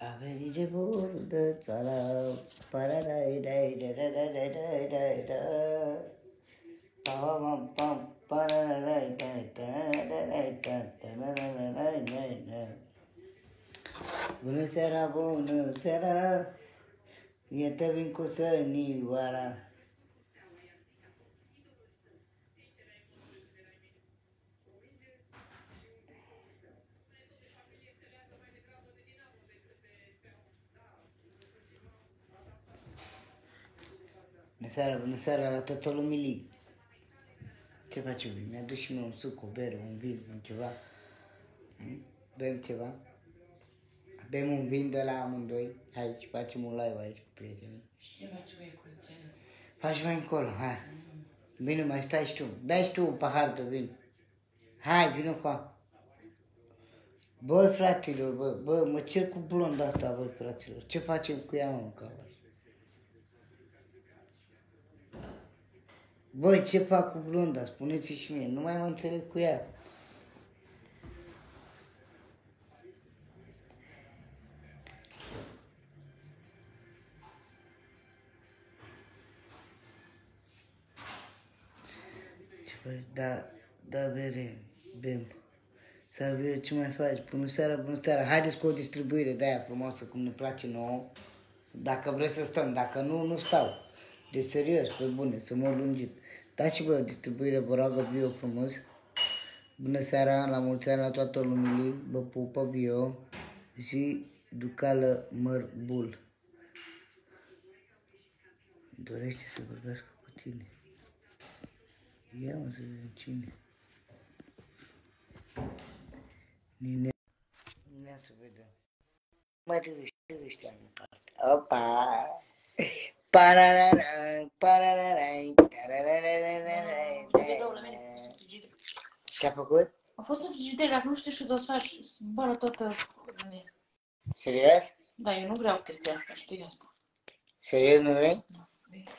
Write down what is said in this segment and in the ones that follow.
Averi de burdă, țara, paradai, dai, dai, dai, dai, dai, dai, dai, dai. Pam, pam, paradai, dai, dai, dai, dai, dai, dai, dai, dai, dai, dai. Bună seara, eu te vin cu sănioara. Bună seara la toată lumii. Ce faci, iubi? Mi-a dus și mie un suc, o bere, un vin, un ceva. Bem ceva. Bem un vin de la amândoi. Hai și facem un live aici cu prietenii. Și ce faci mai cu tine? Faci mai încolo, hai. Bine, mai stai și tu. Bea și tu un pahar de vin. Hai, vină cu. Băi, fraților, bă, mă cer cu blonda asta, băi, fraților. Ce facem cu ea, mă, în cavă? Băi, ce fac cu blonda? Spuneți și mie. Nu mai mă înțeleg cu ea. Ce faci? Da, bere, bem. Salve, ce mai faci? Bună seara. Haideți cu o distribuire de aia frumoasă, cum ne place nouă. Dacă vreți să stăm, dacă nu, nu stau. De serios, pe bune, să mă lungit. Dați și voi o distribuire, vă rog, bio frumos. Bună seara, la mulți ani la toată lumii, vă pupă bio și ducală mărbul. Dorește să vorbească cu tine. Ia mă să vedem cine. Nine. Ia să vedem. Mai te zici în parte. Opa! Parararai, parararai, tarararai. Ce-a făcut? A fost în frigider, dacă nu știu și o să faci, zboară toată. Serios? Da, eu nu vreau chestia asta, știi asta. Serios nu vrei? Nu.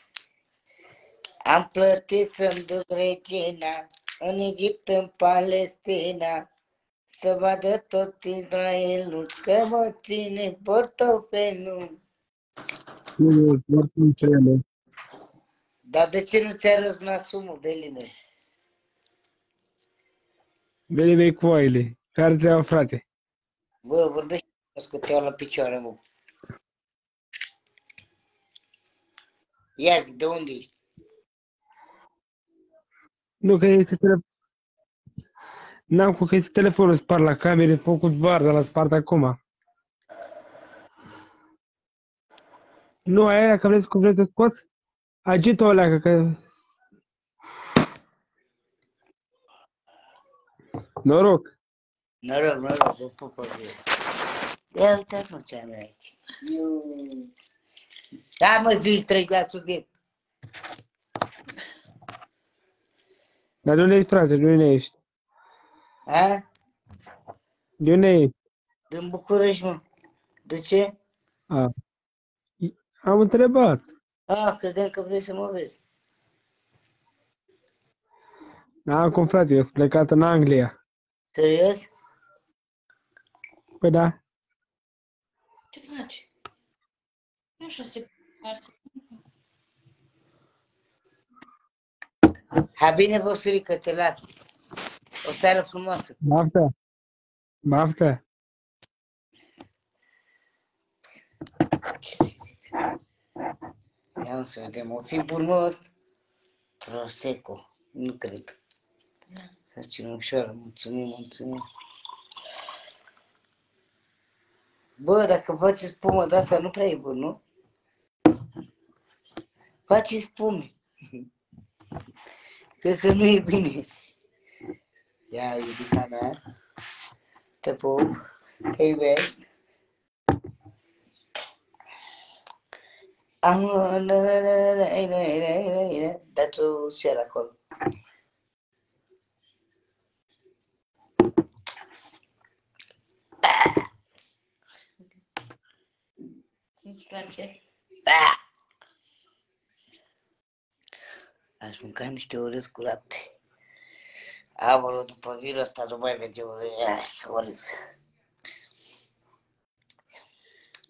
Am plătit să-mi duc regina în Egipt, în Palestina, să vadă tot Israelul că mă ține portofelul. Nu, oricum ce ele. Dar de ce nu ți-a răs nasul, mă, Beline? Veni vei cu oile. Care treaba, frate? Bă, vorbește că te iau la picioare, mă. Ia zi, de unde ești? Nu, că este telefon. N-am cu că este telefonul spart la camere, făcut var, dar l-a spart acum. Nu, aia că vreți să scoți? Agit-o alea, că... Noroc. Noroc, vă pupă bine. Ia uitați, mă, ce am aici. Da, mă, zi, treci la subiect. Dar de unde ești, frate? De unde ești? A? De unde ești? Din București, mă. De ce? A. Am întrebat. Credeam că vrei să mă vezi. Da, cum frate, eu sunt plecat în Anglia. Serios? Păi da. Ce faci? Nu așa se parsă. Hai bine, vă surică, te las. O seară frumoasă. Baftă. Baftă. Ce să zic? Ia să vedem. O fi bun, mă, ăsta? Prosecco. Nu cred. Să ținem ușoară. Mulțumim. Bă, dacă faceți spumă de asta, nu prea e bun, nu? Faceți spume. Cred că nu e bine. Ia, iubita mea. Te pup. Te iubesc. Dați o share acolo. Nu-ți place? Aș mânca niște orez cu lapte. Aoleu, după virul ăsta nu mai merge orez.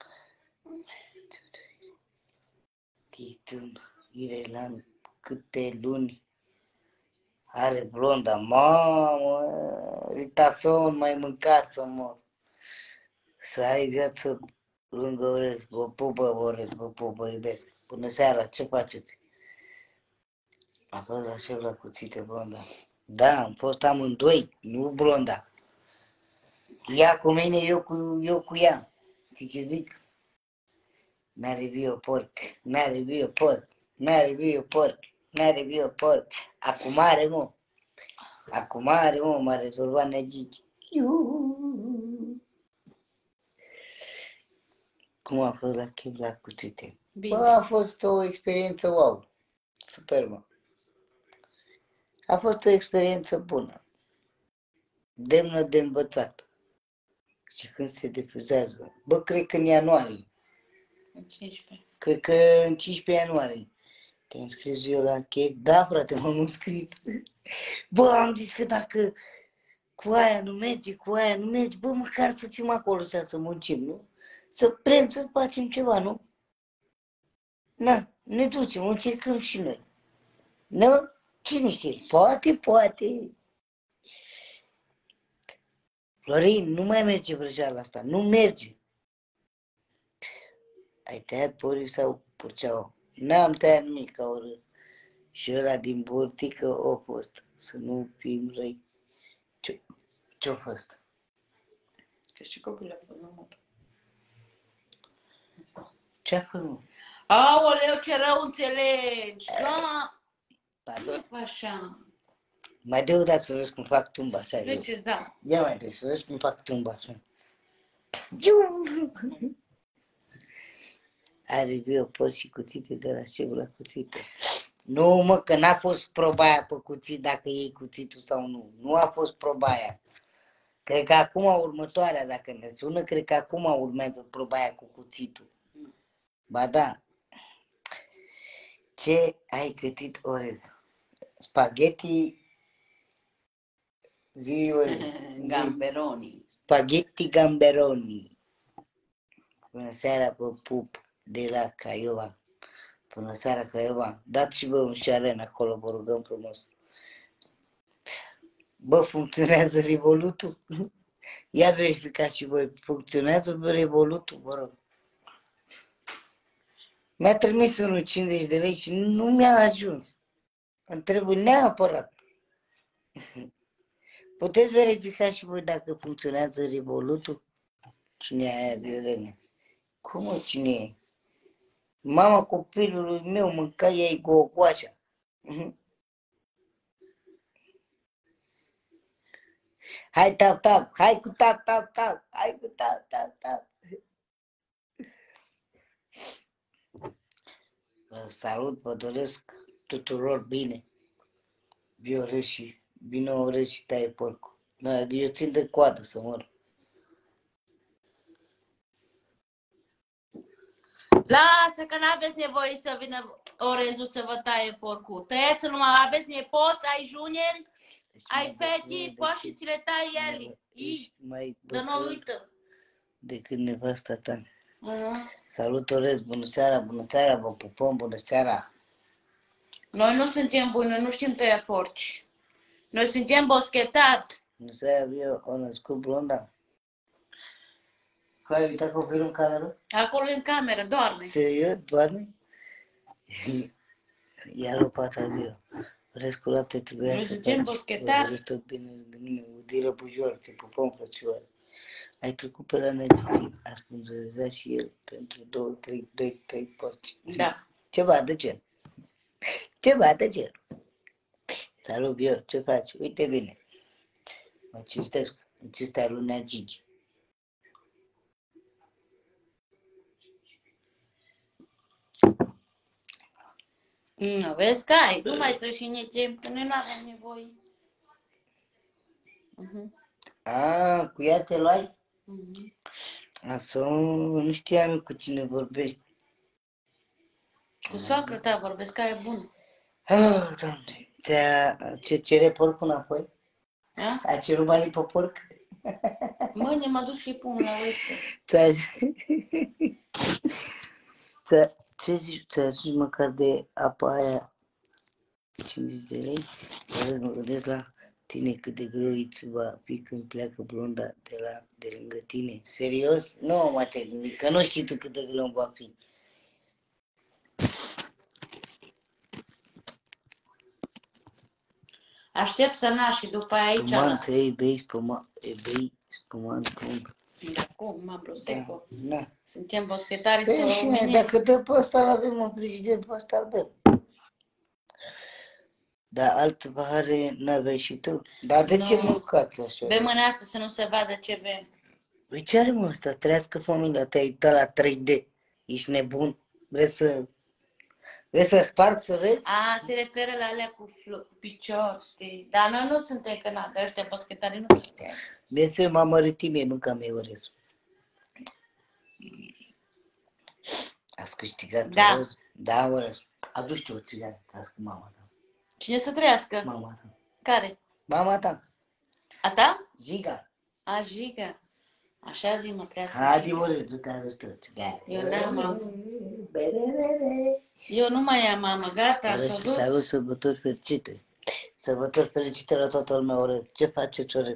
Chitun, Irelan, câte luni are blonda. Mamă, Ritason, mai mâncat să mor. Să ai viață lângă Orez. Vă pupă, Orez, vă pupă, iubesc. Bună seara, ce faceți? A fost la șef la cuțite blonda. Da, am fost amândoi, nu blonda. Ea cu mine, eu cu ea. Știi ce zic? N-are bio porc, n-are bio porc, n-are bio porc, n-are bio porc. Acum are, mă. Acum are, mă, m-a rezolvat Negici. Cum a fost la chef la cuțite? Bine. Bă, a fost o experiență wow. Superbă. A fost o experiență bună. Demnă de învățat. Și când se difuzează? Bă, cred că în ianuarie. În 15. Cred că în 15 ianuarie. Te-ai înscris eu la chef? Da, frate, m-am înscris. Bă, am zis că dacă cu aia nu merge, cu aia nu merge, bă, măcar să fim acolo și să muncim, nu? Să vrem să facem ceva, nu? Na, ne ducem, încercăm și noi. Nu? Cine știe? Poate. Florin, nu mai merge vrăjeala asta, nu merge. Ai tăiat porii sau purceaua? N-am tăiat nimic, ca o râs. Și ăla din burtică a fost, să nu fim răi. Ce-a fost? Că și copilul a fost la modă. Ce-a fost? Aoleu, ce rău înțelegi! Da, Pardon? nu fă așa. Mai dă o dată să vezi cum fac tumba, așa. De ce-ți dau? Ia mai dă să vezi cum fac tumba, așa. Iu! Are biopor și cuțite de la șeful la cuțite. Nu, mă, că n-a fost proba aia pe cuțit dacă iei cuțitul sau nu. Nu a fost proba aia. Cred că acum următoarea, dacă ne sună, cred că acum urmează proba aia cu cuțitul. Ba da. Ce ai gătit, Orez? Spaghetti... Zi, Orez. Gamberoni. Spaghetti gamberoni. Bună seara, bă, pup, de la Craiova. Bună seara, Craiova. Dați și vă un șaren acolo, vă rugăm frumos. Bă, funcționează Revolutul? Ia verificați și voi, funcționează Revolutul, vă rog. Mi-a trimis unul 50 de lei și nu mi-a ajuns. Îmi trebuie neapărat. Puteți verifica și voi dacă funcționează Revolutul? Cine e aia, Violene? Cum, mă, cine e? Mama copilului meu mânca ei gogoașa. Hai, tap, hai cu tap, hai cu tap. Vă salut, vă doresc tuturor bine. Viorez și bine orez și taie porcul. Eu țin de coadă să mor. Lasă că n-aveți nevoie să vină orezul să vă taie porcul. Tăiați-l numai, aveți nepoți, ai juniori, ai fete, poți și ți le tai ele. Mai Dar nu uită. decât nevasta ta. Salut, Orez, bună seara, vă pupăm, bună seara. Noi nu suntem buni, noi nu știm tăia porci. Noi suntem boschetari. Bună seara, eu o născut blonda. Hai, uita copilul în cameră? Acolo în cameră, doarme. Serios, doarme? Ia lopata, eu. Orez cu lapte trebuia Noi să suntem faci. boschetari. Vă tot bine lângă mine, udilă bujoară, te pupăm, frățioară. Ai trecut pe la Netflix, a sponsorizat și el pentru 2-3 porci. Da. Ceva de gen. Ceva de gen. Salut, eu, ce faci? Uite bine. Mă cinstesc. În cinstea lui Nea Gigi. Nu, vezi că ai, nu mai trebuie și timp, că noi nu avem nevoie. A, cu ea te luai? Mhm. Asta nu știam cu cine vorbești. Cu soacră ta vorbesc, că e bună. Ah, Doamne, ce cere porcul înapoi? Da? A cerut banii pe porc? Mâine mă duc și pun la uite. Ți-a Ce zici? Ți-ai ajuns măcar de apa aia 50 de lei? Dar mă gândesc la tine cât de greu îți va fi când pleacă blonda de lângă tine. Serios? Nu mă te gândi, că nu știi tu cât de greu îmi va fi. Aștept să naști și după aia aici Spumant, las. ei, bei spumant plumb. De acum, prosecco. Da. Suntem boschetari Păi sau și noi, mine. dacă dă pe ăsta, l-avem în frigider, pe ăsta îl bem. Dar altă pahare n-aveai și tu? Dar de ce Nu. mâncați așa? Bem în asta să nu se vadă ce bem. Păi ce are mă ăsta? Trăiască familia, te-ai uitat la 3D. Ești nebun? Vrei să spargi să vezi? A, se referă la alea cu picior, știi? Dar noi nu suntem Canada, ăștia boschetari nu știu. Vrei să mă mărătime, mâncam eu orez. Ați câștigat Da. orez? Da, orez. Adu-și tu o țigară, trăiască mama ta. Cine să trăiască? Mama ta. Care? Mama ta. A ta? Giga. A, Giga. Așa zi mă trăiască. Hadi orez, du-te adus tu o țigară. Eu n-am mamă. Bererere. Eu nu mai am mamă, gata, s-o Să duc. auzi sărbători fericite. Sărbători fericite la toată lumea, orez. Ce faceți, orez?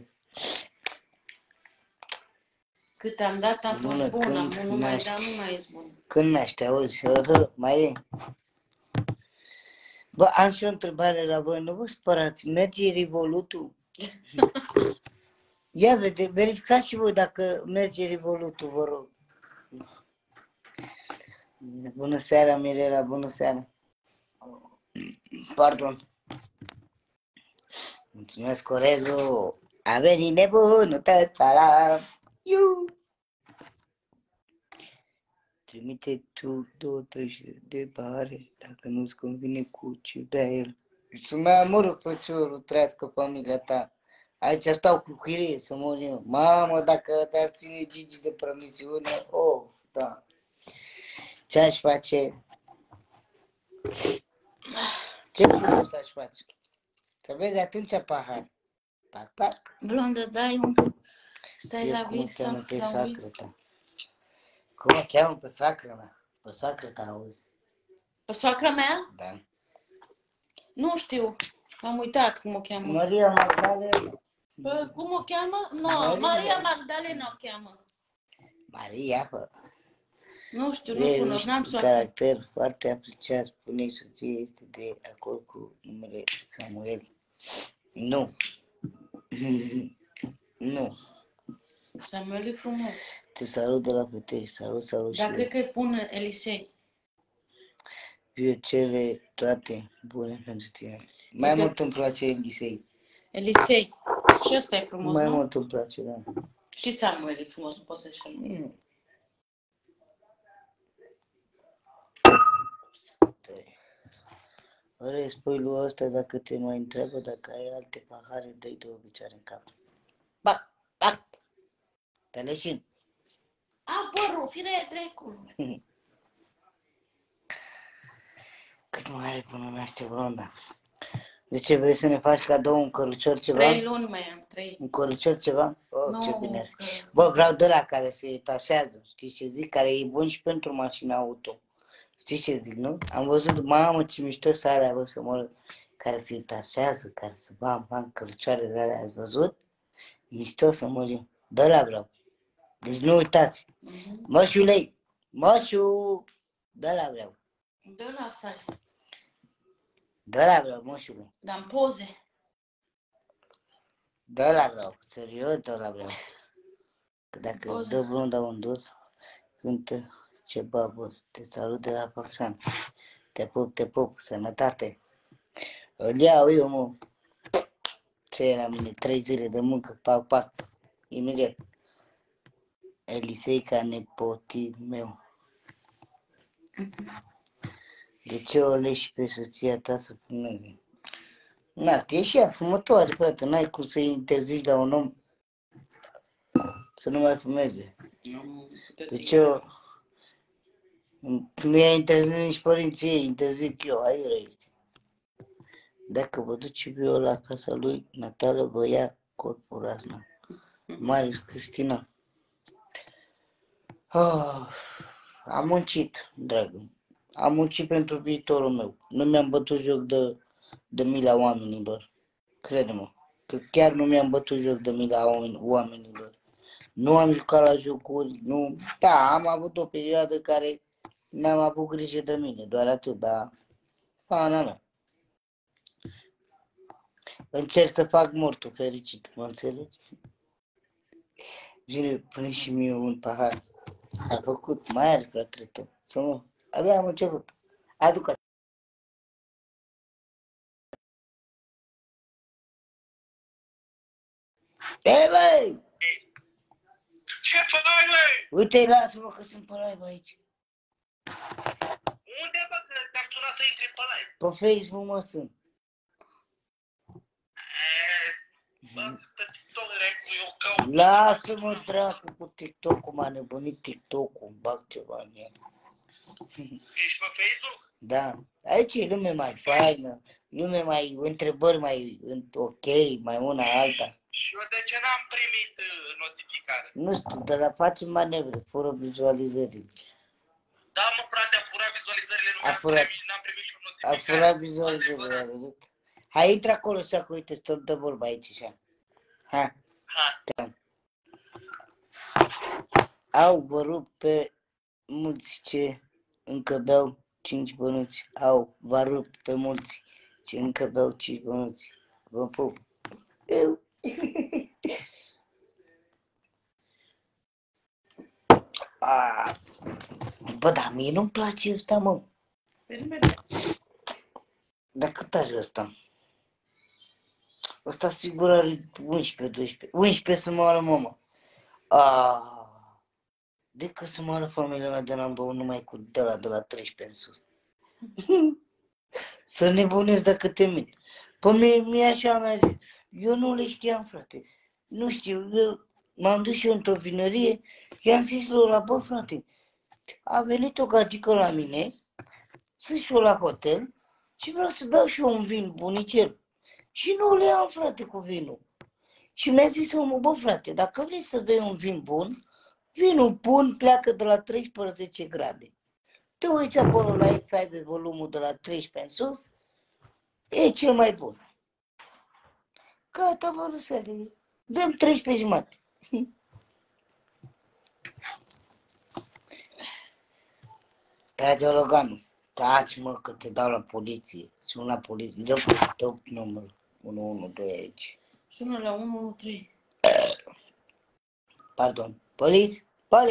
Cât am dat am fost Bună, bună, când nu mai naști? dau, nu mai ești bună. Când naște, auzi? Mai e? Bă, am și o întrebare la voi, nu vă spărați, merge Revolutul? Ia verificați și voi dacă merge Revolutul, vă rog. Bună seara, Mirela, bună seara. Pardon. Mulțumesc, Corezu. A venit nebunul tăța la... Iu! Trimite tu 2-3 de pahare, dacă nu-ți convine cu ce bea el. Să mai amorul făciorul, trăiască familia ta. Aici stau cu chirie să mor eu. Mamă, dacă te-ar ține Gigi de promisiune, oh, da. Ce aș face? Ce frumos aș face? Să vezi atunci pahar. Pac, pac. Blondă, dai un... Stai Eu la cum o vid cheamă sau pe la sacră uit. ta? Cum o cheamă pe sacră mea? Pe sacră ta, auzi? Pe soacra mea? Da. Nu știu. Am uitat cum o cheamă. Maria Magdalena. Păi, cum o cheamă? Nu, Maria Magdalena o cheamă. Maria, bă. Nu știu, nu cunosc, n-am un soacră. caracter foarte apreciat, spune soție, este de acord cu numele Samuel. Nu. Nu. Samuel e frumos. Te salut de la Pitești. Salut, salut Dar și cred că e pun Elisei. eu cele toate bune pentru tine. Mai mult îmi place Elisei. Elisei. Și ăsta e frumos, Mai nu? mult îmi place, da. Și Samuel e frumos, nu pot să-și spun. Ori spui lui ăsta dacă te mai întreabă dacă ai alte pahare, dă-i 2 picioare în cap. Bac, bac. Te leșin. A, părul, fire trecu. Cât mai are până naște blonda? De ce vrei să ne faci cadou un cărucior ceva? 3 luni mai am, 3. Un cărucior ceva? Oh, Nu, ce bine. că... Bă, vreau de la care se tașează, știi ce zic? Care e bun și pentru mașina auto. Știi ce zic, nu? Am văzut, mamă, ce mișto să alea, bă, să mă care se tașează, care se bam, cărucioare de alea, ați văzut? Mișto să mă eu. De la vreau. Deci nu uitați. Moșulei, moșu, de la vreau. De la sale. De la vreau, moșule. Dar în poze. De la vreau, serios, de la vreau. Că dacă îți Poze. dă blonda un dos, cântă ce babos, te salut de la Făcșan. Te pup, sănătate. Îl iau eu, mă. Ce e la mine, 3 zile de muncă, pac, imediat. Elisei ca nepotii meu. De ce o leși pe soția ta să fumeze? Na, că e și ea fumătoare, frate, n-ai cum să-i interzici la un om să nu mai fumeze. De ce o... Nu i-a interzis nici părinții ei, interzic eu, aici. Dacă vă duce eu la casa lui, Natalia vă ia corpul razna. Marius Cristina. Oh, am muncit, dragă. Am muncit pentru viitorul meu. Nu mi-am bătut joc de mila oamenilor. Crede-mă. Că chiar nu mi-am bătut joc de mila oamenilor. Nu am jucat la jocuri, nu... Da, am avut o perioadă care n-am avut grijă de mine, doar atât, dar... Pana mea. Încerc să fac mortul fericit, mă înțelegi? Vine, pune și mie un pahar. S-a făcut, mai are fratele tău. Să mă... Abia am început. Aducă. Ei, băi! Ce faci, băi? Uite-i, lasă-mă că sunt pe live aici. Unde, bă, că te-am sunat să intri pe live? Pe Facebook, mă, sunt. Bă, pe TikTok, eu caut. Lasă-mă, dracu, cu TikTok-ul, m-a nebunit TikTok-ul, îmi bag ceva în el. Ești pe Facebook? Da, aici e lume mai faină, lume mai, întrebări mai ok, mai una alta. Și eu de ce n-am primit notificare? Nu știu, de la facem manevre, fără vizualizările. Da, mă, frate, a furat vizualizările, nu A furat. n-am primit și o A notificare. furat vizualizările, ai văzut? Hai, intră acolo și acolo, uite, stăm de vorba aici, așa. Ha. Ha. Au, vă rup pe mulți ce încă beau 5 bănuți. Au, vă rup pe mulți ce încă beau 5 bănuți. Vă pup. Eu. Bă, dar mie nu-mi place ăsta, mă. Dar cât are ăsta? Ăsta sigur are 11-12. 11 să moară mama. De că să moară familia mea de n-am băut numai cu de la 13 în sus. Să nebunesc dacă te mint. Păi mie așa mi-a zis. Eu nu le știam, frate. Nu știu, eu m-am dus și eu într-o vinărie, i-am zis lui ăla, bă, frate, a venit o gagică la mine, sunt și eu la hotel și vreau să beau și eu un vin bunicel. Și nu le am, frate, cu vinul. Și mi-a zis omul, bă, frate, dacă vrei să bei un vin bun, vinul bun pleacă de la 13 grade. Te uiți acolo la el să aibă volumul de la 13 în sus, e cel mai bun. Gata, mă, Rusele, dăm 13 jumate. Trage Loganul, taci, mă, că te dau la poliție. Sun la poliție, dă numărul 112 aici. Sună la 113. Pardon, police.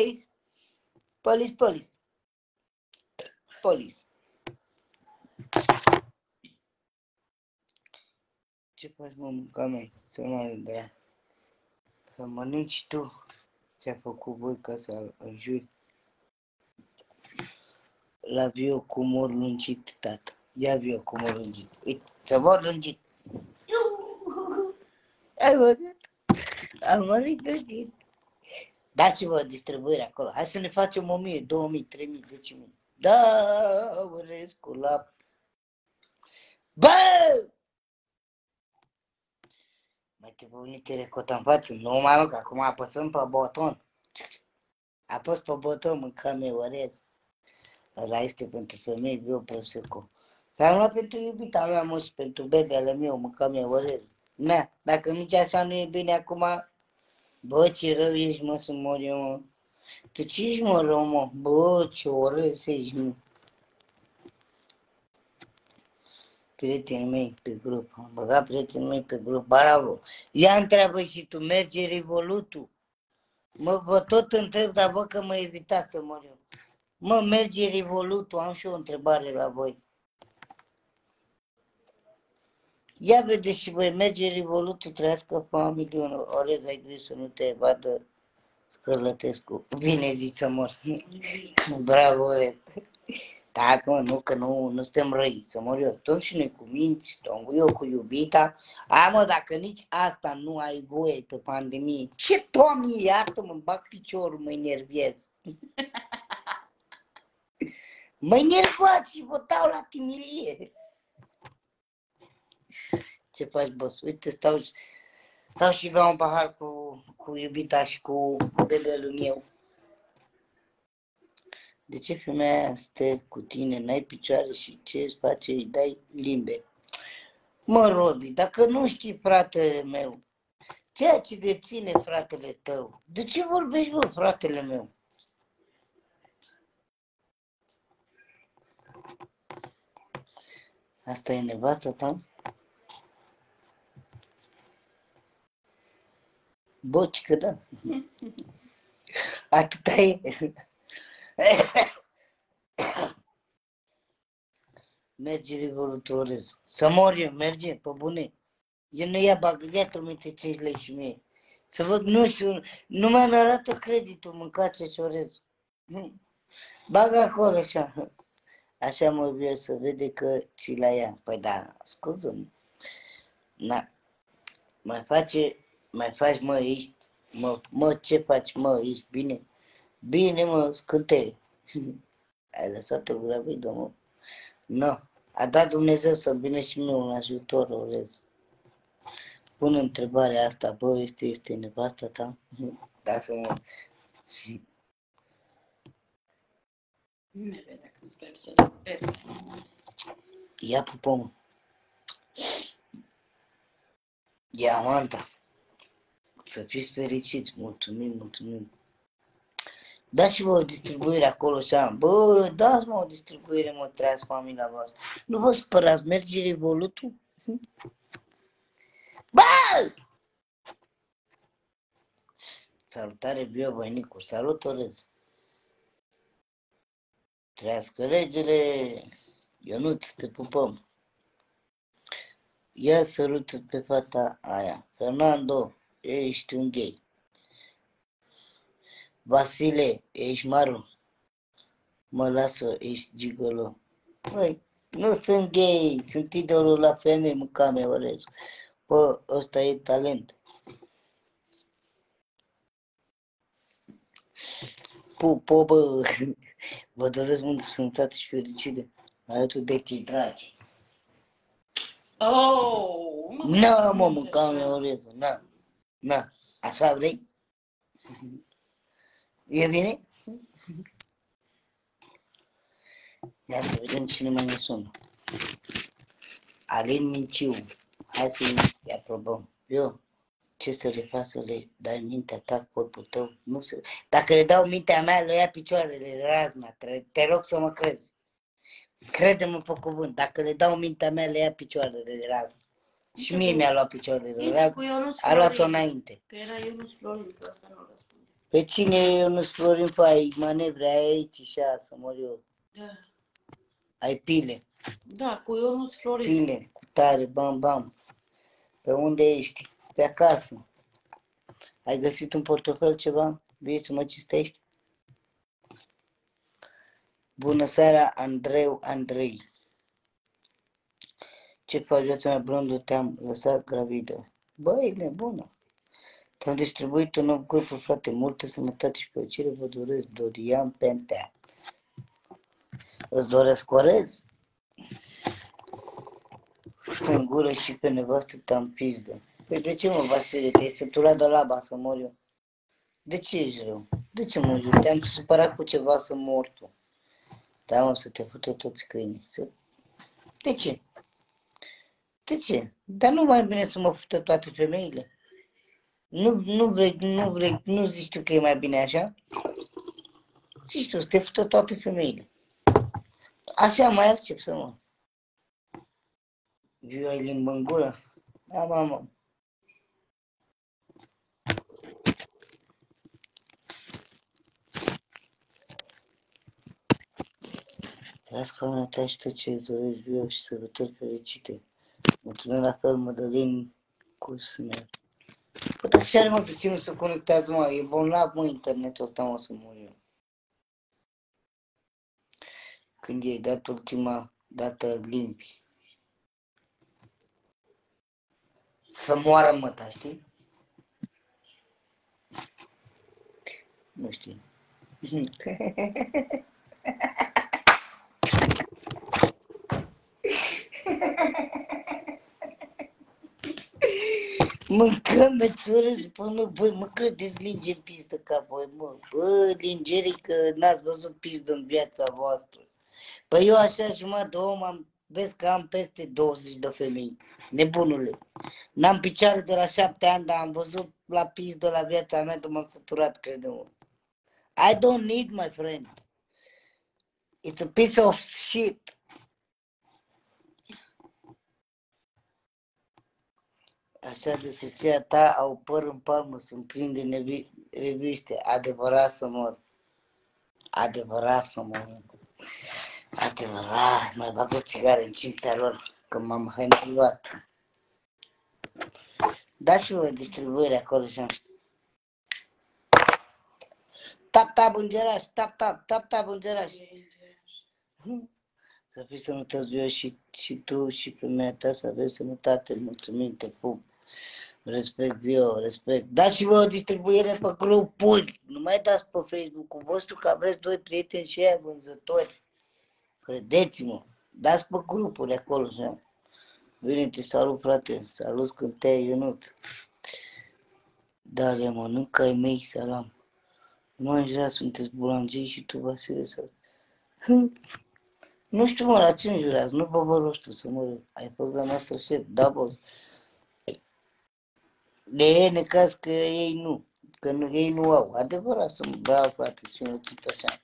Ce faci, mă, mânca mea? Să mă de să mănânci tu ce-a făcut voi ca să ajut la viu cu mor lungit, tată. Ia viu cu mor lungit. Uite, să mor lungit. Ai văzut? Am mărit lungit. Dați-vă distribuire acolo. Hai să ne facem 1000, 2000, 3000, 10.000. Da, Orescu la... Bă! Mai te unite recota în față? Nu mai mă, că acum apăsăm pe buton. Apăs pe buton, mâncăm eu orez. Ăla este pentru femei, viu prosecco. Am luat pentru iubita mea, mă, și pentru bebele meu, mâncăm eu orez. Na, dacă nici așa nu e bine acum, bă, ce rău ești, mă, să mor eu, mă. Tu ce ești, mă, rău, mă? Bă, ce orez ești, mă. Prietenii mei pe grup, am băgat prietenii mei pe grup, bravo. Ia întreabă și tu, merge Revolutul? Mă, vă tot întreb, dar văd că mă evitați să mor eu. Mă, merge Revolutul? Am și o întrebare la voi. Ia vedeți și voi, merge Revolutul, trăiască familie, orez, ai grijă să nu te vadă Scărlătescu. Bine zici să mor. Bravo, orez. Da, acum nu, că nu suntem răi, să mor eu. Tot și noi cu minți, eu cu iubita. Mă, dacă nici asta nu ai voie pe pandemie, ce, Doamne, iartă-mă, îmi bag piciorul, mă enervez. Mă enervați și vă dau la timilie. Ce faci, boss? Uite, stau și beau un pahar cu iubita și cu bebelul meu. De ce femeia aia stă cu tine, n-ai picioare și ce îți face, îi dai limbe? Mă, Robi, dacă nu știi fratele meu, ceea ce deține fratele tău, de ce vorbești, bă, fratele meu? Asta e nevastă ta? Boci că da. Atâta e. Merge revolutorez. Să mor eu, merge, pe bune. Eu nu ia bagă, ia trimite 5 lei și mie. Să văd, nu știu, nu mi arată creditul, mâncați și orez. Bagă acolo așa. Așa mă vine să vede că ți la ea. Păi da, scuză-mă. Na. Mai faci, mă, ești, mă, ce faci, mă, ești bine? Bine, mă, scânteie. Ai lăsat-o gravidă, mă. Nu, a dat Dumnezeu să vină și mie un ajutor, orez. Pun întrebarea asta, bă, este nevasta ta? Da, să mă... Nu ne vede când vrei să le Ia pupă-mă. Ia, Manta. Să fiți fericiți, mulțumim. Dați-vă o distribuire acolo așa. Bă, dați-mă o distribuire, mă, treați familia voastră. Nu vă spărați, merge Revolutul? Bă! Salutare, Bio Voinicu, salut, orez. Trească regele, Ionuț, te pupăm. Ia sărută pe fata aia. Fernando, ești un gay. Vasile, ești maru. Mă lasă, ești gigolo. Băi, nu sunt gay, sunt idolul la femei, mâncame, orez. Bă, ăsta e talent. Pupo, bă, vă doresc mult sănătate și fericire. Alături de cei dragi. Oh! Nu, mă, mâncame, orez, na, așa vrei? E bine? Ia să vedem cine mai ne sună. Alin Minciu. Hai să-i aprobăm. Eu, ce să le fac, să le dai mintea ta, corpul tău? Nu să... Dacă le dau mintea mea, le ia picioarele, razna. Te rog să mă crezi. Crede-mă pe cuvânt. Dacă le dau mintea mea, le ia picioarele, razna. Și mie mi-a luat picioarele, razna. A luat-o înainte. Că era Ionuț Florin, că ăsta nu răspunde. Pe cine e Ionuț Florin? Ai manevre, ai aici și așa, să mor eu. Da. Ai pile. Da, cu Ionuț Florin. Pile, cu tare, bam, bam. Pe unde ești? Pe acasă. Ai găsit un portofel ceva? Vii să mă cistești? Bună seara, Andrei. Ce faci, viața mea blondă? Te-am lăsat gravidă. Bă, e nebună. Te-am distribuit un nou corpul, frate. Multă sănătate și fericire vă doresc. Dorian Pentea. Îți doresc orez? În gură și pe nevastă te-am pizdă. Păi de ce, mă, Vasile, te-ai săturat de laba să mor eu? De ce ești rău? De ce mă jur? Te-am supărat cu ceva să mor tu. Da, mă, să te fută toți câinii. De ce? De ce? Dar nu mai bine să mă fută toate femeile? Nu vrei, nu zici tu că e mai bine așa? Zici tu, să te fută toate femeile. Așa mai accept să mă. Eu ai limbă în gură? Da, mamă. Las ca ta și tot ce îți dorești, viu și sărbători fericite. Mulțumesc la fel, Mădălin Cusner. Păi, dar ce are, mă, pe cine să conectează, mă? E bolnav, mă, internetul ăsta, mă, să mor eu. Când i-ai dat ultima dată limbi. Să moară măta, știi? Nu știi. Mâncăm mețură și până voi, mă credeți linge în pistă ca voi, mă. Bă, lingerii că n-ați văzut pistă în viața voastră. Păi eu așa jumătate de om vezi că am peste 20 de femei. Nebunule. N-am picioare de la 7 ani, dar am văzut la pistă la viața mea, de m-am săturat, crede-mă. I don't need, my friend. It's a piece of shit. Așa de soția ta au păr în palmă, sunt plin de reviste. Adevărat să mor. Adevărat să mor. Adevărat. Mai bag o țigară în cinstea lor, că m-am hăinuat. Dați-și vă distribuire acolo așa. Tap-tap îngeraș, tap-tap, tap-tap îngeraș. Să fii sănătos, eu și tu și femeia ta să aveți sănătate. Mulțumim, te pup. Respect, Vio, respect. Dați-și vă o distribuire pe grupuri. Nu mai dați pe Facebook-ul vostru că aveți doi prieteni și aia vânzători. Credeți-mă. Dați pe grupuri acolo. Așa. Bine, te salut, frate. Salut, Scânteia Ionut. Dalia, mănâncă ai mei, salam. Nu aș vrea, sunteți bulangii și tu, Vasile, sau... Nu știu, mă, la ce înjurați? Nu vă rostu să mă... Ai fost la noastră șef, da, boss. De ei necaz că ei nu. Că nu, ei nu au. Adevărat, sunt bravo, frate, și nu tot așa.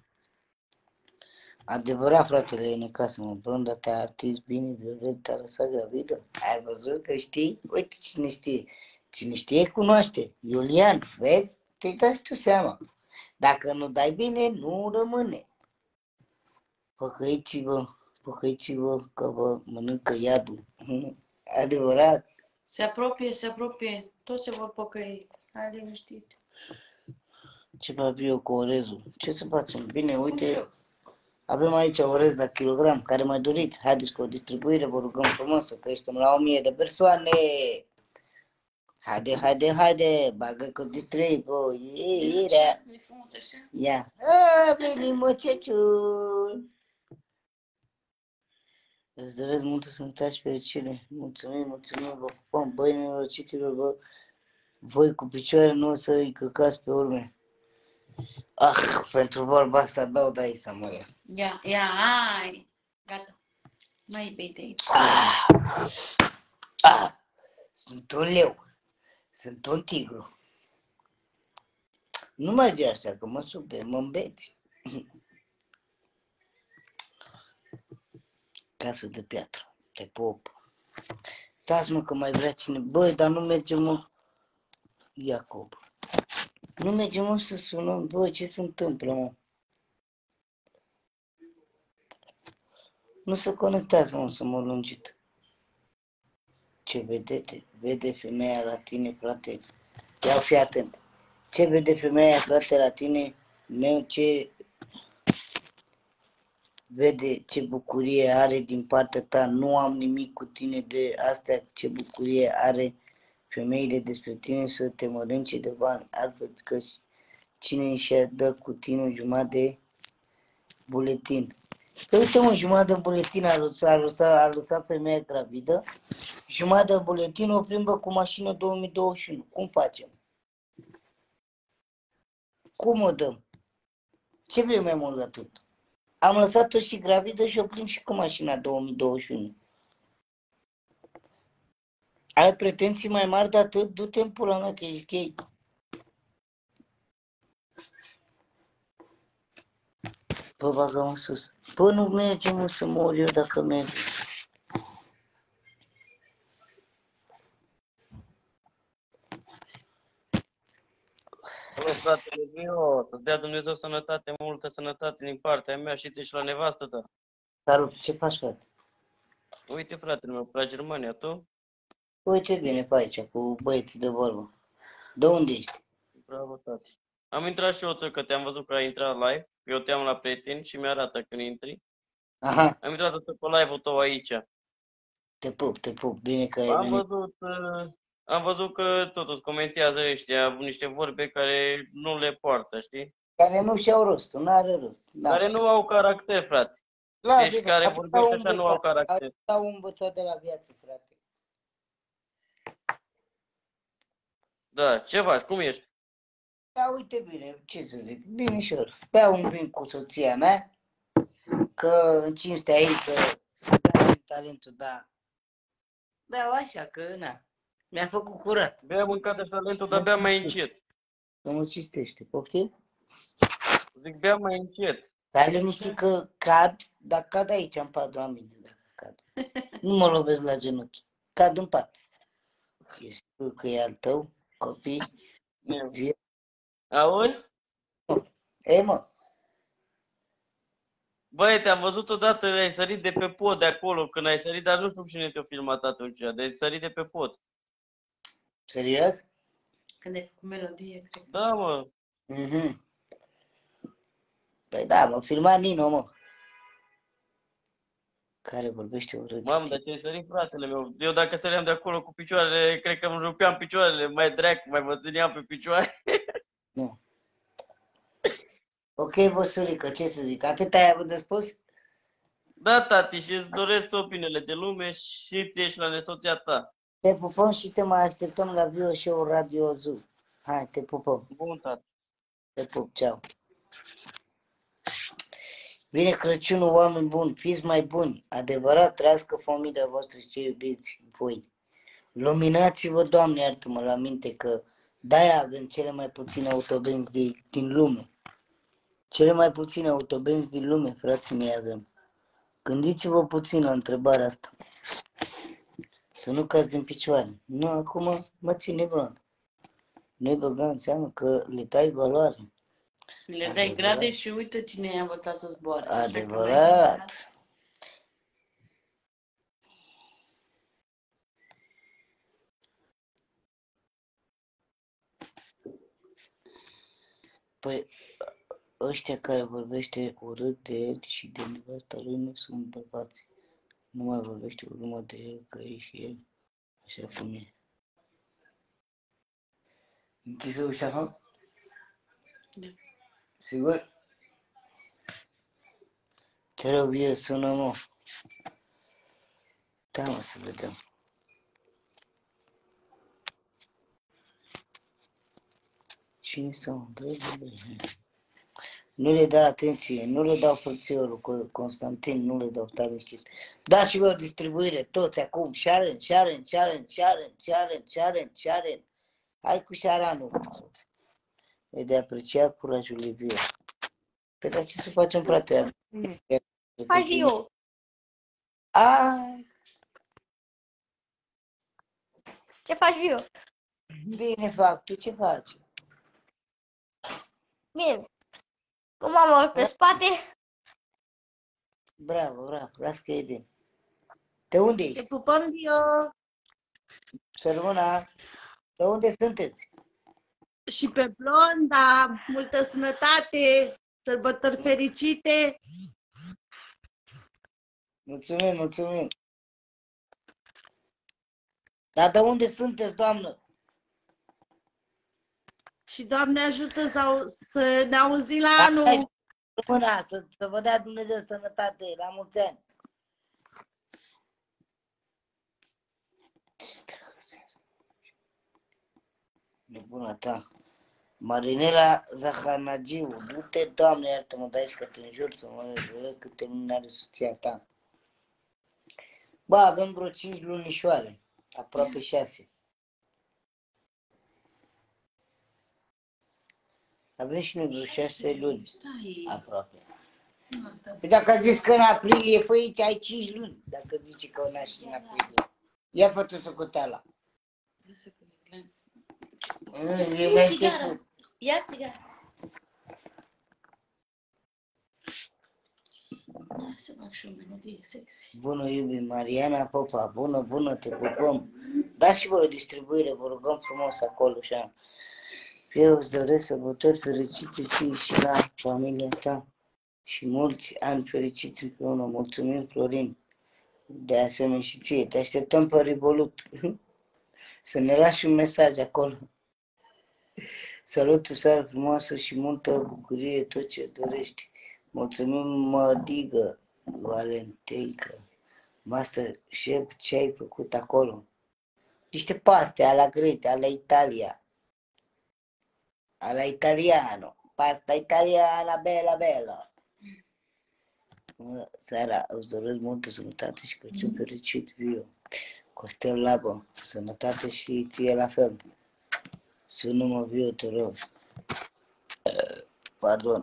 Adevărat, fratele, e necaz, mă, blonda te-a atins bine, Violet te-a lăsat gravidă. Ai văzut că știi? Uite cine știe. Cine știe, cunoaște. Iulian, vezi? Te-ai dat tu seama. Dacă nu dai bine, nu rămâne. Păcăiți-vă că vă mănâncă iadul. Adevărat. Se apropie. Toți se vor păcăi. Hai liniștit. Ce va fi eu cu orezul? Ce să facem? Bine, uite, avem aici orez la kilogram, care mai doriți. Haideți cu o distribuire, vă rugăm frumos să creștem la 1000 de persoane. Haide, bagă cu distribuirea. Ia. Venim, mă, ceciul. Îți doresc multă sănătate și fericire. Mulțumim, vă pupăm, băi nenorociților, bă. Voi cu picioare nu o să îi căcați pe urme. Pentru vorba asta beau de aici să mă ia. Ia, hai. Gata. Mai bei de aici. Sunt un leu. Sunt un tigru. Nu mai de așa, că mă super, mă îmbeți. Casă de piatră, te pop. Stați, mă, că mai vrea cine. Băi, dar nu mergem, mă. Iacob. Nu mergem, mă, să sunăm. Băi, ce se întâmplă, mă? Nu se conectează, mă, să mă lungit. Ce vedete? Vede femeia la tine, frate? Ia fi atent. Ce vede femeia, frate, la tine? Meu, ce... Vede ce bucurie are din partea ta, nu am nimic cu tine de astea, ce bucurie are femeile despre tine să te mănânce de bani, altfel că cine își dă cu tine o jumătate de buletin. Păi uite, mă, jumătate de buletin a lăsat femeia gravidă, jumătate de buletin o plimbă cu mașină 2021. Cum facem? Cum o dăm? Ce vrei mai mult de atât? Am lăsat-o și gravidă și o plimb și cu mașina 2021. Ai pretenții mai mari de atât? Du-te în pula mea că ești gay. Bă, bagă-mă sus. Bă, nu merge, mă, să mor eu dacă merge. Bă, fratele Vio, să dea Dumnezeu sănătate, multă sănătate din partea mea și ți și la nevastă ta. Salut, ce faci, frate? Uite, fratele meu, la Germania, tu? Uite bine pe aici, cu băieții de vorbă. De unde ești? Bravo, tati. Am intrat și eu, că te-am văzut că ai intrat live. Eu te-am la prieteni și mi-arată când intri. Aha, Am intrat pe live-ul tău aici. te pup, bine că ai venit. Am văzut că totuși comentează ăștia niște vorbe care nu le poartă, știi? Care nu și-au rostul, nu are rost. Da. Care nu au caracter, frate. Deci care vorbește așa nu au caracter. Au învățat de la viață, frate. Da, ce faci? Cum ești? Da, uite bine, ce să zic, binișor. Beau un vin cu soția mea, că în cinstea ei, că să beau talentul, da. Beau așa, că na, mi-a făcut curat. Bea mâncat așa lentul, dar bea mai încet. Că mă cistește, poftim? Zic, bea mai încet. Dar liniștit că cad, dar cad aici în pat, Doamne, dacă cad. Nu mă lovesc la genunchi, cad în pat. E sigur că e al tău, copii? Auzi? Ei, mă, Băi, te-am văzut odată, ai sărit de pe pod de acolo, când ai sărit, dar nu știu cine te-a filmat atunci, ai sărit de pe pod. serios? Când ai făcut melodie, cred. Da, mă. Mhm. Păi da, mă filma Nino, mă. Care vorbește urât. Mamă, dar ce-ai sărit, fratele meu? Eu dacă săream de acolo cu picioarele, cred că îmi rupeam picioarele, mai drac, mai mă țineam pe picioare. Nu. Ok, băsurică, ce să zic? Atât ai avut de spus? Da, tati, și îți doresc opinele de lume și ție și la nesoția ta. Te pupăm și te mai așteptăm la Vio Show Radio Zoo. Hai, te pupăm. Bun, tati. Te pup, ceau. Vine Crăciunul, oameni buni, fiți mai buni. Adevărat, trăiască familia voastră și ce iubiți voi. Luminați-vă, Doamne, iartă-mă la minte că de-aia avem cele mai puține autobenzi din lume. Cele mai puține autobenzi din lume, frații mei, avem. Gândiți-vă puțin la întrebarea asta. Să nu cazi din picioare. Nu, acum mă ține blond. Nu-i băga în seamă că le dai valoare. Le dai grade și uite cine i-a învățat să zboare. Așa că Adevărat. Păi, ăștia care vorbește urât de el și de nevasta lui nu sunt bărbați. Nu mai vorbește urmă de el, că e și el așa cum e. Închisă ușa, ha? Da. Sigur? Te rog, eu sună, mă. Da, mă, să vedem. Cine sau întrebări? Nu le dau atenție, nu le dau frățiorul Constantin, nu le dau tare știți. Da și eu distribuire, toți acum, Sharon. Hai cu șaranul. E de apreciat curajul lui Viu. Păi dar ce să facem, frate? Faci eu. Ce faci, Viu? Bine fac, tu ce faci? Bine. Cum am pe spate? Bravo, las că e bine. De unde Te ești? pupăm, Dio. Sărmâna, de unde sunteți? Și pe Blonda, multă sănătate, sărbători fericite. Mulțumim. Dar de unde sunteți, doamnă? Și Doamne ajută să ne auzim la anul. Mâna, să vă dea Dumnezeu sănătate, la mulți ani. Nebuna ta. Marinela Zahanagiu, du-te, Doamne, iartă-mă, de aici că te înjur să mă înjură câte luni are soția ta. Bă, avem vreo 5 lunișoare, aproape 6. Avem și noi vreo 6 luni, aproape. Păi dacă a zis că în aprilie, fă aici ai 5 luni, dacă zice că o naști în aprilie. Ia fă-tu socoteala. Ia țigară. Da, să fac și o melodie sexy. Bună, iubi, Mariana Popa, bună, te pupăm. Dați și voi o distribuire, vă rugăm frumos acolo, așa. Eu îți doresc sărbători fericite ție și la familia ta și mulți ani fericiți împreună. Mulțumim, Florin. De asemenea și ție. Te așteptăm pe Ribolut. Să ne lași un mesaj acolo. Salut, seară frumoasă și multă bucurie, tot ce dorești. Mulțumim, Mădigă, Valenteică, Master Chef, ce ai făcut acolo? Niște paste ala grete, ala Italia. alla italiano, pasta italiana, bella, bella. Seara, îți doresc multă sănătate și Crăciun fericit, Viu. Costel Labă, sănătate și ție la fel. Sună-mă, Viu, te rog. Pardon.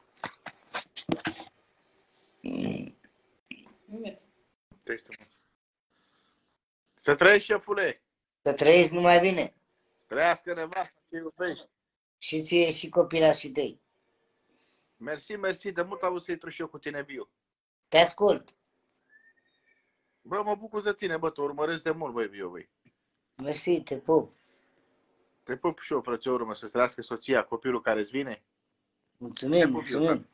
Să trăiești, șefule! Să trăiești numai bine. Trăiască nevasta, ce iubești! Și ție și copilașii tăi. Mersi, mersi, de mult am să intru și eu cu tine, Viu. Te ascult. Bă, mă bucur de tine, bă, te urmăresc de mult, băi, Viu, băi. Mersi, te pup. Te pup și eu, frățiorul meu, să-ți trăiască soția, copilul care-ți vine. Mulțumim, mulțumim.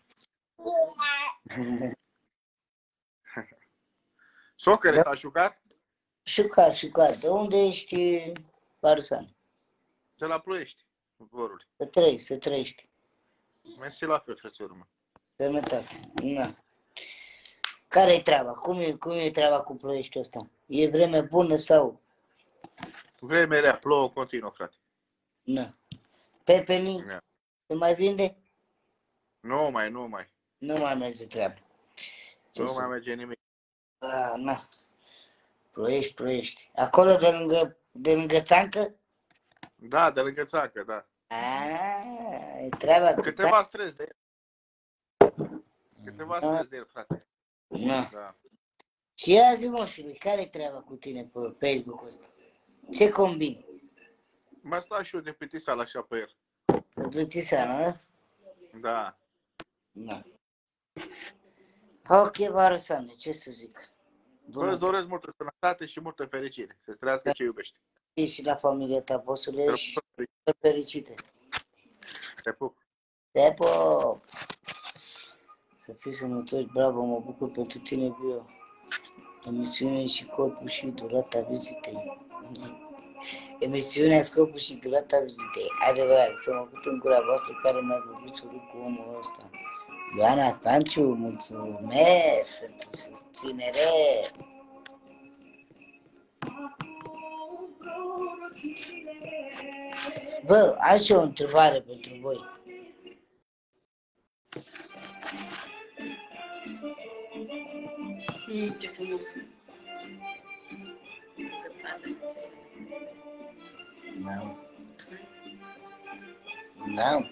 Socăre, Da. s-a jucat? Șucat. De unde ești, Barusan? De la Ploiești, vorul. Să trăiești. Mersi la fel, frățiorul meu. Sănătate. Na. Care-i treaba? Cum e treaba cu Ploieștiul ăsta? E vreme bună sau? Vreme rea, plouă continuă, frate. Na. Pepeni? Da. Se mai vinde? Nu mai. Nu mai merge treaba. Ce Nu să- mai merge nimic. Na. Ploiești. Acolo de lângă Țancă? Da, de lângă țacă, da. E treaba cu Câteva străzi de el. Câteva străzi de el, frate. Na. Da. Și ia zi, moșului, care-i treaba cu tine pe Facebook-ul ăsta? Ce combini? Mă stau și eu de plictisal așa pe el. Pe plictiseală, nu? Da. Da. Ok, Barusan, ce să zic? Bă, îți doresc multă sănătate și multă fericire. Să-ți trăiască Da. ce iubești. Și la familia ta, poți să le Te ieși pup. fericite. Te pup. Te pup! Să fii sănătos, bravo, mă bucur pentru tine, Bio. Emisiune și corpul și durata vizitei. Emisiunea, scopul și durata vizitei. Adevărat, să mă put în gura voastră care mai vorbiți urât cu omul ăsta. Ioana Stanciu, mulțumesc pentru susținere. Bă, am și eu o întrebare pentru voi. Ce frumos. Da.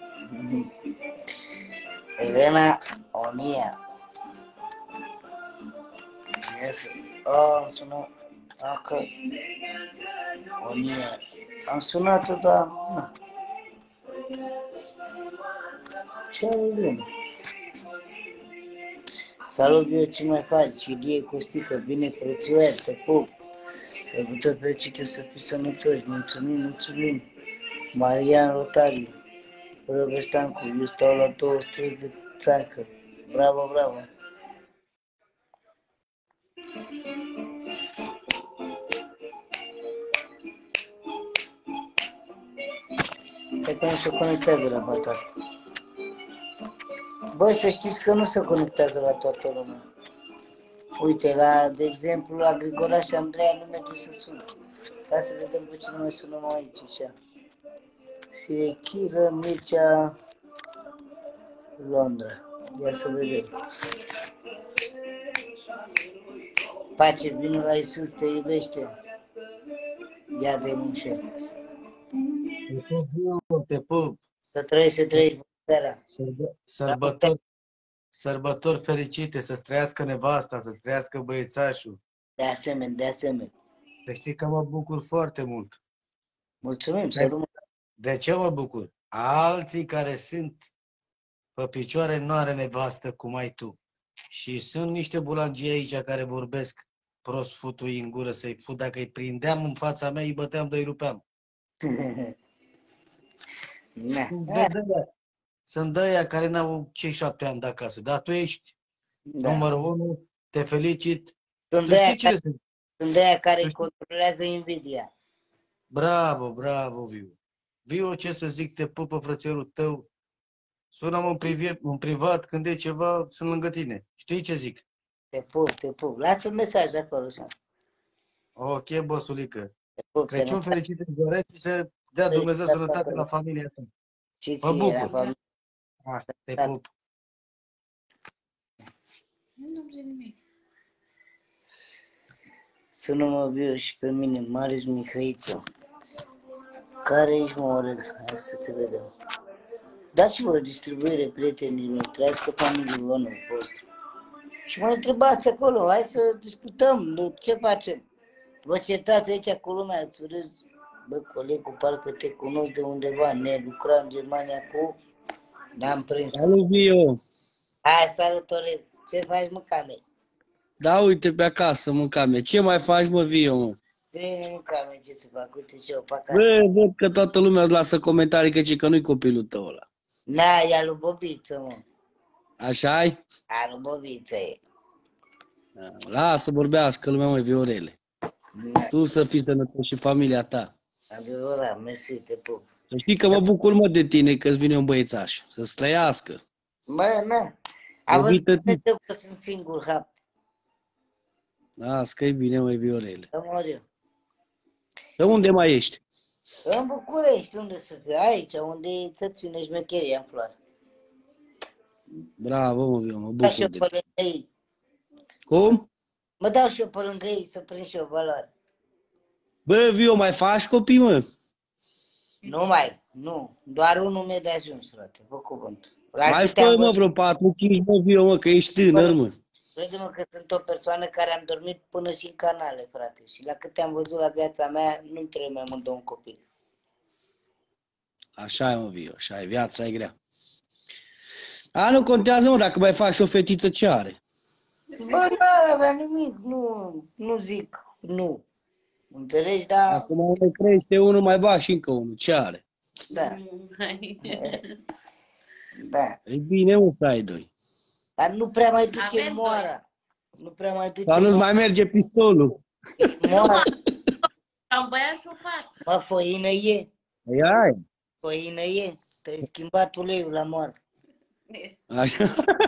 Elena Onia. Yes. Am sunat. Ok. Onia. Am sunat-o, dar... Na. Ce are lume? Salut, Bio, ce mai faci? Ilie Costică, bine, frățioare, te pup. Sărbători fericite, să fii sănătoși. Mulțumim. Marian Rotariu. Robert Stancu, eu stau la 2 străzi de țarcă. Bravo. Cred că nu se conectează la partea asta. Băi, să știți că nu se conectează la toată lumea. Uite, de exemplu, la Grigoraș și Andreea nu merge să sună. Hai să vedem pe cine mai sunăm aici, așa. Sirechiră, Mircea, Londra. Ia să vedem. Pace, vinul la Iisus, te iubește. Ia de munșel. Te pup. Să trăiești, bună seara. Sărbători fericite, să-ți trăiască nevasta, să-ți trăiască băiețașul. De asemenea. Să știi că mă bucur foarte mult. Mulțumim, să rămână. De ce mă bucur? Alții care sunt pe picioare nu are nevastă cum ai tu. Și sunt niște bulangii aici care vorbesc prost futui în gură să-i fut. Dacă îi prindeam în fața mea, îi băteam, îi rupeam. Sunt de aia care n-au cei 7 ani de acasă. Dar tu ești numărul 1, te felicit. Sunt de aia care îi controlează invidia. Bravo, Viu. Viu, ce să zic, te pupă frățelul tău. Sună-mă în privat, când e ceva, sunt lângă tine. Știi ce zic? Te pup. Lasă un mesaj acolo. Ok, bosulică. Te pup, Crăciun fericit îți doresc și să dea Dumnezeu sănătate la familia ta. Și Mă ție, la bucur. familie. Hai, te pup. Nu zic nimic. Sună-mă Viu și pe mine, Marius Mihăiță. Care ești, mă, Orex? Hai să te vedem. Dați-vă o distribuire, prietenii mei, trăiască familiile vostru. Și mă întrebați acolo, hai să discutăm, de ce facem? Vă certați aici cu lumea, îți urez, bă, colegul, parcă te cunosc de undeva, ne lucra în Germania cu... N-am prins. Salut, Vio! Hai, salut, Orez. Ce faci, mă, Camei? Da, uite pe acasă, mă, Came. Ce mai faci, mă, Vio, mă? Bine, mă, Camei, ce să fac? Uite și eu pe acasă. Bă, văd că toată lumea îți lasă comentarii că nu-i copilul tău ăla. Na, e lui Bobiță, mă. Așa-i? A lui Bobiță e. Lasă, vorbească lumea, mă, Viorele. Na, Tu să fii sănătos și familia ta. adevărat, mersi, te pup. Să știi că mă bucur, mă, de tine că-ți vine un băiețaș. Să-ți trăiască. Mă, na. Am Iubită văzut că sunt singur, hap. Las că e bine, măi, Viorele. Să mor eu. De unde mai ești? În București, unde să fiu? Aici, unde ți ține șmecheria în floare. Bravo, mă, Vio, mă Dau și bucur eu de pe tine. lângă ei. Cum? Mă dau și eu pe lângă ei să prind și eu valoare. Bă, Vio, mai faci copii, mă? Nu mai, nu. Doar unul mi-e de ajuns, frate, pe cuvânt. La Mai câte am fă, mă, văzut, vreo 4-5, mă, Vio, mă, că ești tânăr, mă. crede-mă că sunt o persoană care am dormit până și în canale, frate. Și la câte am văzut la viața mea, nu-mi trebuie mai mult de un copil. Așa e, mă, Vio, așa e, viața e grea. A, nu contează, mă, dacă mai faci și o fetiță, ce are? Bă, nu avea nimic, nu zic, nu. Înțelegi, dar, Acum mai crește unul, mai bag și încă unul, ce are? da, da. E bine, mă, să ai doi. Dar nu prea mai duce Avem moara. Nu prea mai duce Dar nu-ți mai merge pistolul. moara. Am băiat și o fată. Mă, făină e, Păi ai. făină e. Te-ai schimbat uleiul la moară. Așa.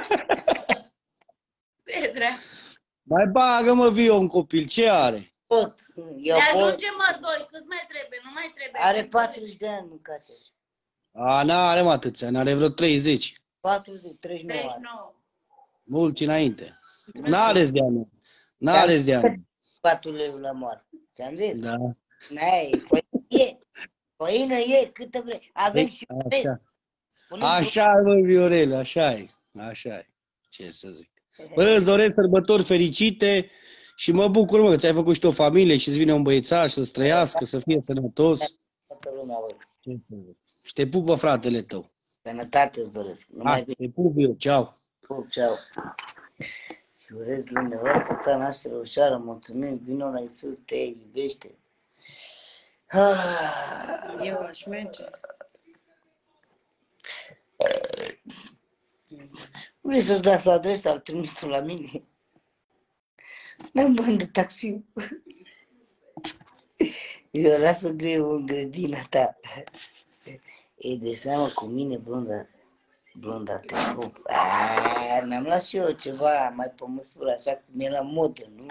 Pedrea. Mai bagă, mă, Vio, un copil, ce are? Pot. Eu Ne pot. ajunge, mă, doi. Cât mai trebuie? Nu mai trebuie. Are 40 de ani, mâncați. A, n-are, mă, atâția, n-are vreo 30. 40, 39 ani. 39. Mulți înainte. N-are-ți de ani. N-are-ți de ani. Schimbat uleiul la moară. Ți-am zis? Da. N-ai, făină e. Făină e, câtă vrei. Avem și vezi. Așa. Punem Așa, mă, Viorele, așa e. Așa e. Ce să zic. Bă, îți doresc sărbători fericite și mă bucur, mă, că ți-ai făcut și tu o familie și îți vine un băiețaș să-ți trăiască, să fie sănătos. toată lumea, bă. Ce să zic. Și te pupă fratele tău. Sănătate îți doresc. Numai Hai, bine. te pup eu, ceau. Pup, ceau. Și urez dumneavoastră ta naștere ușoară. Mulțumim. Vino la Iisus, te iubește. Eu aș merge. Vrei să-ți dați adresa? Al trimis tu la mine. N-am bani de taxi. Eu lasă greu în grădina ta. E de seamă cu mine, blonda, te pup. Mi-am luat și eu ceva mai pe măsură, așa cum e la modă, nu?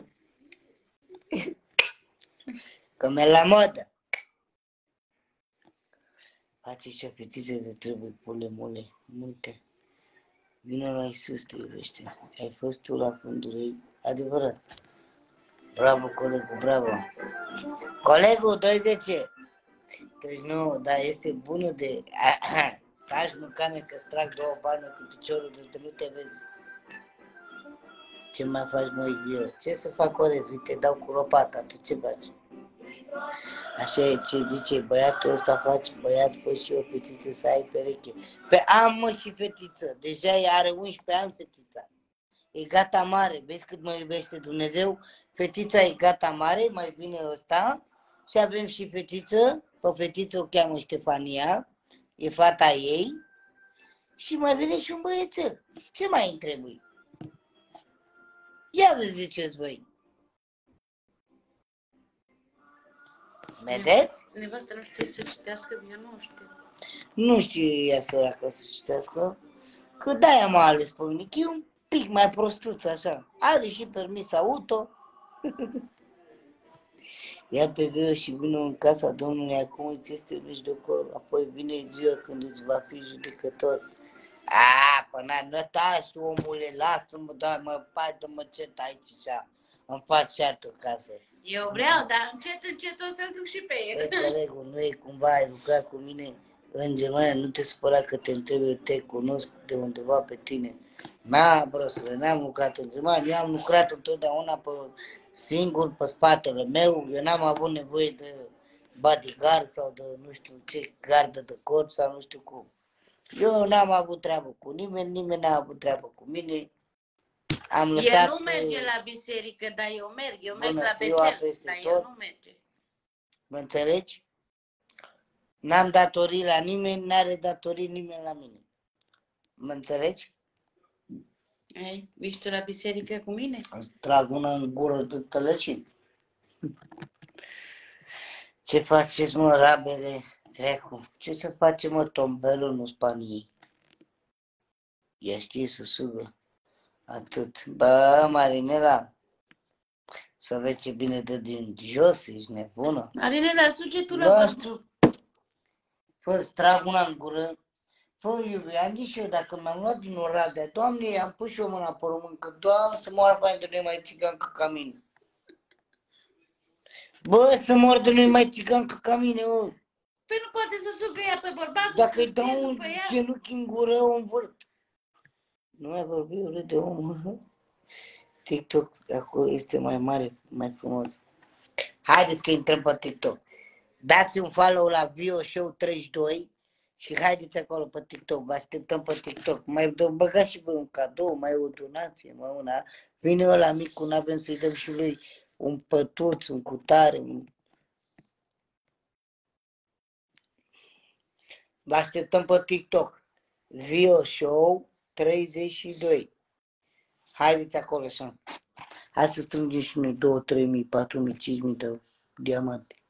Cum e la modă. Face și o fetiță de trebuie, pule mule, multe. Vino la Iisus, te iubește. Ai fost tu la fundul ei, adevărat. Bravo, colegul, bravo. Colegul, 20. Deci nu, dar este bună de... Taci, mâncame, că-ți trag două palme cu piciorul de nu te vezi. Ce mai faci, mă, eu? Ce să fac, Orez? Uite, dau cu lopata, tu ce faci? Așa e ce zice, băiatul ăsta face băiat, fă și o fetiță să ai pereche. Pe am, mă, și fetiță. Deja ea are 11 ani, fetița. E gata mare, vezi cât mă iubește Dumnezeu? Fetița e gata mare, mai vine ăsta. Și avem și fetiță, pe fetiță o cheamă Ștefania, e fata ei. Și mai vine și un băiețel. Ce mai îmi trebuie? Ia vă ziceți voi. Vedeți? Nevastă nu știe să citească, eu nu știu. Nu știu ea săracă să citească, că de-aia m-a ales pe mine, că e un pic mai prostuț așa. Are și permis auto. Ia pe Vio și vină în casa Domnului, acum îți este mijlocor, apoi vine ziua când îți va fi judecător. Până nu taci, omule, lasă-mă, doar mă faci de mă cert aici așa, îmi faci ceartă casă. Eu vreau, dar încet o să-l duc și pe el. Colegul, nu e cumva, ai lucrat cu mine în Germania, nu te supăra că te întreb, eu te cunosc de undeva pe tine. Brosule, n-am lucrat în Germania, eu am lucrat întotdeauna pe singur, pe spatele meu, eu n-am avut nevoie de bodyguard sau de nu știu ce, gardă de corp sau nu știu cum. Eu n-am avut treabă cu nimeni n-a avut treabă cu mine. Am lăsat... El nu merge la biserică, dar eu merg. Eu merg la ziua Betel, peste dar tot. el nu merge. Mă înțelegi? N-am datorii la nimeni, n-are datorii nimeni la mine. Mă înțelegi? Ești tu la biserică cu mine? Îți trag una în gură de tălăcit. Ce faceți, mă, rabele? Trecu. Ce să facem, mă, tombelul în Spaniei? Ea știe să sugă. Atât. Bă, Marinela, să vezi ce bine dă din jos, ești nebună. Marinela, suge tu la bărbat. Fă, trag una în gură. Fă, iubi, am zis eu, dacă mi-am luat din Oradea, Doamne, am pus și eu mâna pe român, că Doamne, să moară pe de nu mai țigancă ca mine. Bă, să moară de nu mai țigancă ca mine, bă. Păi nu poate să sugă ea pe bărbatul. Dacă îi dau un genunchi în gură, o învârt. Nu mai vorbi urât de om. TikTok acolo este mai mare, mai frumos. Haideți că intrăm pe TikTok. Dați un follow la Vio Show 32 și haideți acolo pe TikTok. Vă așteptăm pe TikTok. Mai băgați și voi un cadou, mai o donație, mai una. Vine ăla micu, n-avem să-i dăm și lui un pătuț, un cutare. Vă așteptăm pe TikTok. Vio Show 32. Haideți acolo așa. Hai să strângem și noi 2, 3 mii, 4 mii, 5 mii de diamante.